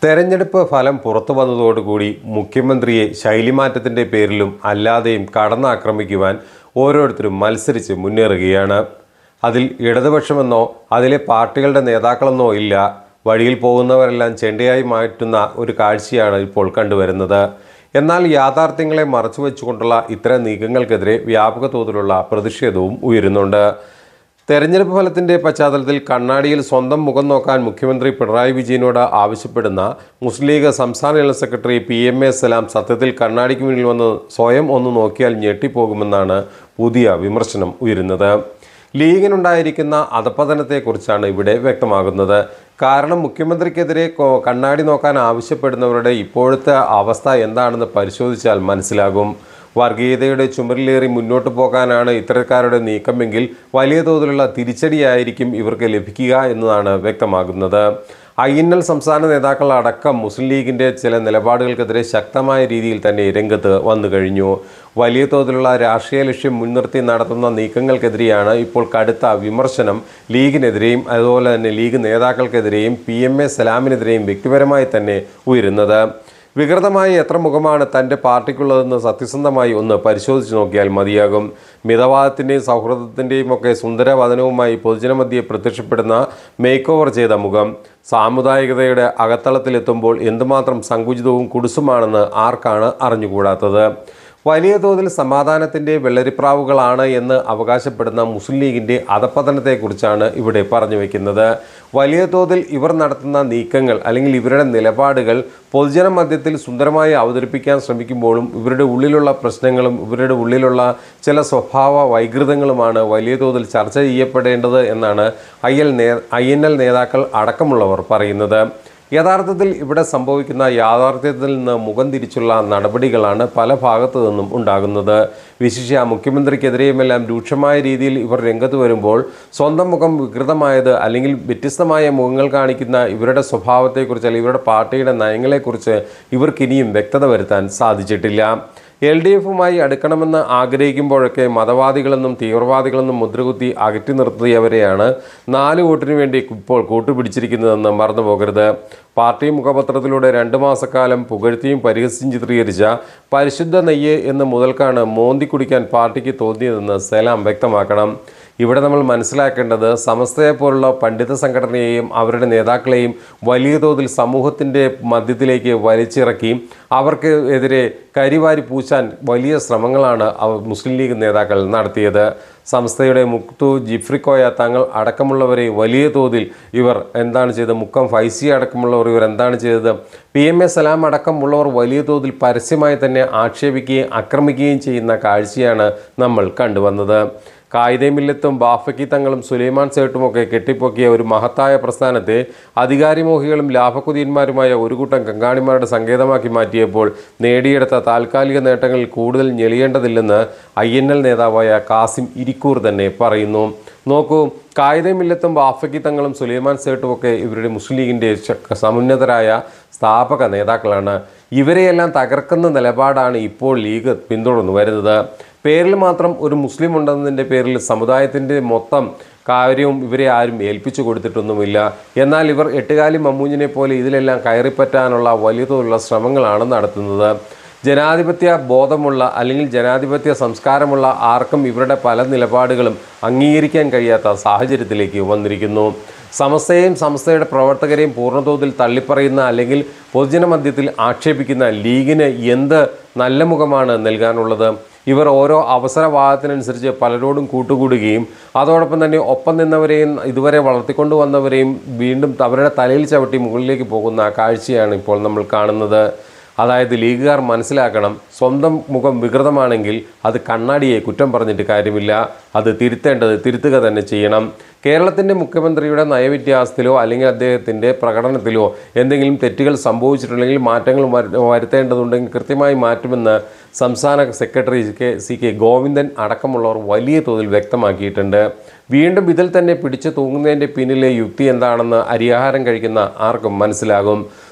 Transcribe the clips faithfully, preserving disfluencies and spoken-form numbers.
തെരഞ്ഞെടുപ്പ് ഫലം പുറത്തു വന്നതോടുകൂടി മുഖ്യമന്ത്രിയെ ശൈലിമാറ്റത്തിൻ്റെ പേരിലും അല്ലാതെയും കടന്നാക്രമിക്കുവാൻ ഓരോരുത്തരും മത്സരിച്ച് മുന്നേറുകയാണ്. അതിൽ ഇടതുപക്ഷമെന്നോ അതിലെ പാർട്ടികളുടെ നേതാക്കളെന്നോ ഇല്ല, വഴിയിൽ പോകുന്നവരെല്ലാം ചെണ്ടയായി മാറ്റുന്ന ഒരു കാഴ്ചയാണ് ഇപ്പോൾ കണ്ടുവരുന്നത്. എന്നാൽ യാഥാർത്ഥ്യങ്ങളെ മറച്ചു വെച്ചുകൊണ്ടുള്ള ഇത്തരം നീക്കങ്ങൾക്കെതിരെ വ്യാപക തോതിലുള്ള പ്രതിഷേധവും ഉയരുന്നുണ്ട്. തെരഞ്ഞെടുപ്പ് ഫലത്തിൻ്റെ പശ്ചാത്തലത്തിൽ കണ്ണാടിയിൽ സ്വന്തം മുഖം നോക്കാൻ മുഖ്യമന്ത്രി പിണറായി വിജയനോട് ആവശ്യപ്പെടുന്ന മുസ്ലിം ലീഗ് സംസ്ഥാന general secretary P M A Salam സത്യത്തിൽ കണ്ണാടിക്ക് മുന്നിൽ വന്ന് സ്വയം ഒന്ന് നോക്കിയാൽ ഞെട്ടിപ്പോകുമെന്നാണ് പുതിയ വിമർശനം ഉയരുന്നത്. ലീഗിനുണ്ടായിരിക്കുന്ന അധപതനത്തെക്കുറിച്ചാണ് ഇവിടെ വ്യക്തമാകുന്നത്. കാരണം മുഖ്യമന്ത്രിക്കെതിരെ കണ്ണാടി നോക്കാൻ ആവശ്യപ്പെടുന്നവരുടെ ഇപ്പോഴത്തെ അവസ്ഥ എന്താണെന്ന് പരിശോധിച്ചാൽ മനസ്സിലാകും. വർഗീയതയുടെ ചുമരിലേറി മുന്നോട്ട് പോകാനാണ് ഇത്തരക്കാരുടെ നീക്കമെങ്കിൽ വലിയ തോതിലുള്ള തിരിച്ചടിയായിരിക്കും ഇവർക്ക് ലഭിക്കുക എന്നതാണ് വ്യക്തമാകുന്നത്. ഐ എൻ എൽ സംസ്ഥാന നേതാക്കൾ അടക്കം മുസ്ലിം ലീഗിൻ്റെ ചില നിലപാടുകൾക്കെതിരെ ശക്തമായ രീതിയിൽ തന്നെ രംഗത്ത് വന്നു കഴിഞ്ഞു. വലിയ തോതിലുള്ള രാഷ്ട്രീയ ലക്ഷ്യം മുൻനിർത്തി നടത്തുന്ന നീക്കങ്ങൾക്കെതിരെയാണ് ഇപ്പോൾ കടുത്ത വിമർശനം ലീഗിനെതിരെയും അതുപോലെ തന്നെ ലീഗ് നേതാക്കൾക്കെതിരെയും പി എം എ സലാമിനെതിരെയും വ്യക്തിപരമായി തന്നെ ഉയരുന്നത്. വികൃതമായി എത്ര മുഖമാണ് തൻ്റെ പാർട്ടിക്കുള്ളതെന്ന് സത്യസന്ധമായി ഒന്ന് പരിശോധിച്ച് നോക്കിയാൽ മതിയാകും. മിതവാദത്തിൻ്റെയും സൗഹൃദത്തിൻ്റെയും ഒക്കെ സുന്ദരവദനവുമായി പൊതുജനമധ്യേ പ്രത്യക്ഷപ്പെടുന്ന മേക്ക് ഓവർ ചെയ്ത മുഖം സാമുദായികതയുടെ അകത്തളത്തിലെത്തുമ്പോൾ എന്തുമാത്രം സങ്കുചിതവും കുടുസുമാണെന്ന് ആർക്കാണ് അറിഞ്ഞുകൂടാത്തത്. വലിയ തോതിൽ സമാധാനത്തിൻ്റെ വെള്ളരിപ്രാവുകളാണ് എന്ന് അവകാശപ്പെടുന്ന മുസ്ലിം ലീഗിൻ്റെ അധപതനത്തെക്കുറിച്ചാണ് ഇവിടെ പറഞ്ഞു വയ്ക്കുന്നത്. വലിയ തോതിൽ ഇവർ നടത്തുന്ന നീക്കങ്ങൾ അല്ലെങ്കിൽ ഇവരുടെ നിലപാടുകൾ പൊതുജന മധ്യത്തിൽ സുന്ദരമായി അവതരിപ്പിക്കാൻ ശ്രമിക്കുമ്പോഴും ഇവരുടെ ഉള്ളിലുള്ള പ്രശ്നങ്ങളും ഇവരുടെ ഉള്ളിലുള്ള ചില സ്വഭാവ വൈകൃതങ്ങളുമാണ് വലിയ തോതിൽ ചർച്ച ചെയ്യപ്പെടേണ്ടത് എന്നാണ് ഐ എൽ നേ ഐ എൻ എൽ നേതാക്കൾ അടക്കമുള്ളവർ പറയുന്നത്. യഥാർത്ഥത്തിൽ ഇവിടെ സംഭവിക്കുന്ന യാഥാർത്ഥ്യത്തിൽ നിന്ന് മുഖം തിരിച്ചുള്ള നടപടികളാണ് പല ഭാഗത്തു നിന്നും ഉണ്ടാകുന്നത്. വിശിഷ്യ മുഖ്യമന്ത്രിക്കെതിരെയുമെല്ലാം രൂക്ഷമായ രീതിയിൽ ഇവർ രംഗത്ത് വരുമ്പോൾ സ്വന്തം മുഖം വികൃതമായത് അല്ലെങ്കിൽ വ്യത്യസ്തമായ മുഖങ്ങൾ കാണിക്കുന്ന ഇവരുടെ സ്വഭാവത്തെക്കുറിച്ച് അല്ലെങ്കിൽ ഇവരുടെ പാർട്ടിയുടെ നയങ്ങളെക്കുറിച്ച് ഇവർക്കിനിയും വ്യക്തത വരുത്താൻ സാധിച്ചിട്ടില്ല. എൽ ഡി എഫുമായി അടുക്കണമെന്ന് ആഗ്രഹിക്കുമ്പോഴൊക്കെ മതവാദികളെന്നും തീവ്രവാദികളെന്നും മുദ്രകുത്തി അകറ്റി നിർത്തിയവരെയാണ് നാല് വോട്ടിനു വേണ്ടി ഇപ്പോൾ കൂട്ടുപിടിച്ചിരിക്കുന്നതെന്ന് മറന്നു പോകരുത്. പാർട്ടി മുഖപത്രത്തിലൂടെ രണ്ട് മാസക്കാലം പുകഴ്ത്തിയും പരിഹസിച്ചും ചിത്രീകരിച്ച പരിശുദ്ധ നെയ്യ് എന്ന് മുതൽക്കാണ് മോന്തി കുടിക്കാൻ പാർട്ടിക്ക് തോന്നിയതെന്ന് സലാം വ്യക്തമാക്കണം. ഇവിടെ നമ്മൾ മനസ്സിലാക്കേണ്ടത് സമസ്തയെപ്പോലുള്ള പണ്ഡിത സംഘടനയെയും അവരുടെ നേതാക്കളെയും വലിയ തോതിൽ സമൂഹത്തിൻ്റെ മധ്യത്തിലേക്ക് വലിച്ചിറക്കി അവർക്ക് എതിരെ കരിവാരി പൂശാൻ വലിയ ശ്രമങ്ങളാണ് മുസ്ലിം ലീഗ് നേതാക്കൾ നടത്തിയത്. സംസ്ഥയുടെ മുക്തു ജിഫ്രിക്കോയ തങ്ങൾ അടക്കമുള്ളവരെ വലിയ തോതിൽ ഇവർ എന്താണ് ചെയ്തത്, മുക്കം ഫൈസി അടക്കമുള്ളവർ ഇവർ എന്താണ് ചെയ്തത്, പി എം എ സലാം അടക്കമുള്ളവർ വലിയ തോതിൽ പരസ്യമായി തന്നെ ആക്ഷേപിക്കുകയും ആക്രമിക്കുകയും ചെയ്യുന്ന കാഴ്ചയാണ് നമ്മൾ കണ്ടുവന്നത്. കായിദെ മില്ലത്തും ബാഫക്കി തങ്ങളും സുലൈമാൻ സേട്ടുമൊക്കെ കെട്ടിപ്പൊക്കിയ ഒരു മഹത്തായ പ്രസ്ഥാനത്തെ അധികാരിമോഹികളും ലാഭക്കുതിയന്മാരുമായ ഒരു കൂട്ടം കങ്കാണിമാരുടെ സങ്കേതമാക്കി മാറ്റിയപ്പോൾ നേടിയെടുത്ത താൽക്കാലിക നേട്ടങ്ങളിൽ കൂടുതൽ ഞെളിയേണ്ടതില്ലെന്ന് ഐ എൻ എൽ നേതാവായ കാസിം ഇരിക്കൂർ തന്നെ പറയുന്നു. നോക്കൂ, കായിദെ മില്ലത്തും ബാഫക്കി തങ്ങളും സുലൈമാൻ സേട്ടുമൊക്കെ ഇവരുടെ മുസ്ലിം ലീഗിൻ്റെ സമുന്നതരായ സ്ഥാപക നേതാക്കളാണ്. ഇവരെയെല്ലാം തകർക്കുന്ന നിലപാടാണ് ഇപ്പോൾ ലീഗ് പിന്തുടർന്നു വരുന്നത്. പേരിൽ മാത്രം ഒരു മുസ്ലിം ഉണ്ടെന്നതിൻ്റെ പേരിൽ സമുദായത്തിൻ്റെ മൊത്തം കാര്യവും ഇവരെ ആരും ഏൽപ്പിച്ചു കൊടുത്തിട്ടൊന്നുമില്ല. എന്നാൽ ഇവർ എട്ടുകാലി മമ്മൂഞ്ഞിനെ പോലെ ഇതിലെല്ലാം കയറിപ്പറ്റാനുള്ള വലിയ തോതിലുള്ള ശ്രമങ്ങളാണ് നടത്തുന്നത്. ജനാധിപത്യ ബോധമുള്ള അല്ലെങ്കിൽ ജനാധിപത്യ സംസ്കാരമുള്ള ആർക്കും ഇവരുടെ പല നിലപാടുകളും അംഗീകരിക്കാൻ കഴിയാത്ത സാഹചര്യത്തിലേക്ക് വന്നിരിക്കുന്നു. സമസ്തയെയും സമസ്തയുടെ പ്രവർത്തകരെയും പൂർണ്ണതോതിൽ തള്ളിപ്പറയുന്ന അല്ലെങ്കിൽ പൊതുജന മധ്യത്തിൽ ആക്ഷേപിക്കുന്ന ലീഗിന് എന്ത് നല്ല മുഖമാണ് നൽകാനുള്ളത്? ഇവർ ഓരോ അവസരവാദത്തിനനുസരിച്ച് പലരോടും കൂട്ടുകൂടുകയും അതോടൊപ്പം തന്നെ ഒപ്പം നിന്നവരെയും ഇതുവരെ വളർത്തിക്കൊണ്ടു വന്നവരെയും വീണ്ടും അവരുടെ തലയിൽ ചവിട്ടി മുകളിലേക്ക് പോകുന്ന കാഴ്ചയാണ് ഇപ്പോൾ നമ്മൾ കാണുന്നത്. അതായത് ലീഗുകാർ മനസ്സിലാക്കണം, സ്വന്തം മുഖം വികൃതമാണെങ്കിൽ അത് കണ്ണാടിയെ കുറ്റം പറഞ്ഞിട്ട് കാര്യമില്ല, അത് തിരുത്തേണ്ടത് തിരുത്തുക തന്നെ ചെയ്യണം. കേരളത്തിൻ്റെ മുഖ്യമന്ത്രിയുടെ നയവ്യത്യാസത്തിലോ അല്ലെങ്കിൽ അദ്ദേഹത്തിൻ്റെ പ്രകടനത്തിലോ എന്തെങ്കിലും തെറ്റുകൾ സംഭവിച്ചിട്ടുണ്ടെങ്കിൽ മാറ്റങ്ങൾ വരുത്തേണ്ടതുണ്ടെങ്കിൽ കൃത്യമായി മാറ്റുമെന്ന് സംസ്ഥാന secretary K C K Govindan അടക്കമുള്ളവർ വലിയ തോതിൽ വ്യക്തമാക്കിയിട്ടുണ്ട്. വീണ്ടും ഇതിൽ തന്നെ പിടിച്ചു തൂങ്ങുന്നതിൻ്റെ പിന്നിലെ യുക്തി എന്താണെന്ന് അരിയാഹാരം കഴിക്കുന്ന ആർക്കും മനസ്സിലാകും.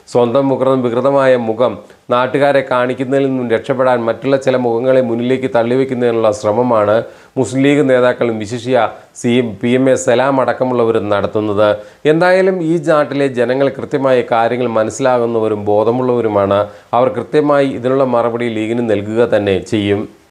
സ്വന്തം മുഖം വികൃതമായ മുഖം നാട്ടുകാരെ കാണിക്കുന്നതിൽ നിന്നും രക്ഷപ്പെടാൻ മറ്റുള്ള ചില മുഖങ്ങളെ മുന്നിലേക്ക് തള്ളിവെക്കുന്നതിനുള്ള ശ്രമമാണ് മുസ്ലിം ലീഗ് നേതാക്കളും വിശിഷ്യ C P M A Salam അടക്കമുള്ളവരും നടത്തുന്നത്. എന്തായാലും ഈ നാട്ടിലെ ജനങ്ങൾ കൃത്യമായി കാര്യങ്ങൾ മനസ്സിലാകുന്നവരും ബോധമുള്ളവരുമാണ്. അവർ കൃത്യമായി ഇതിനുള്ള മറുപടി ലീഗിന് നൽകുക തന്നെ ചെയ്യും.